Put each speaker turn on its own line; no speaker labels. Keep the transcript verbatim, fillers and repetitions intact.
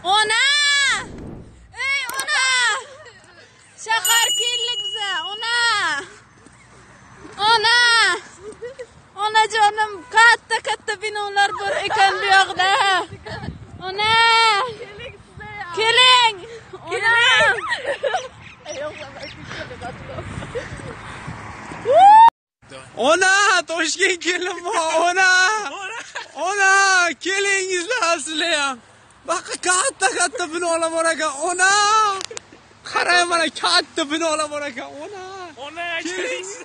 Ona! Ey ona! Shahar keldik biza. Ona! Ona! Onajonim, katta-katta binolar bor ekan bu yoqda. Ona! Keling! Keling!
Ona, Toshkent kelinmi? Ona! Ona, kelingizlar sizlar ham. Baqa katta-katta binolar bor ekan. Ona! Qarang mana katta binolar bor ekan. Ona!
Ona, keling.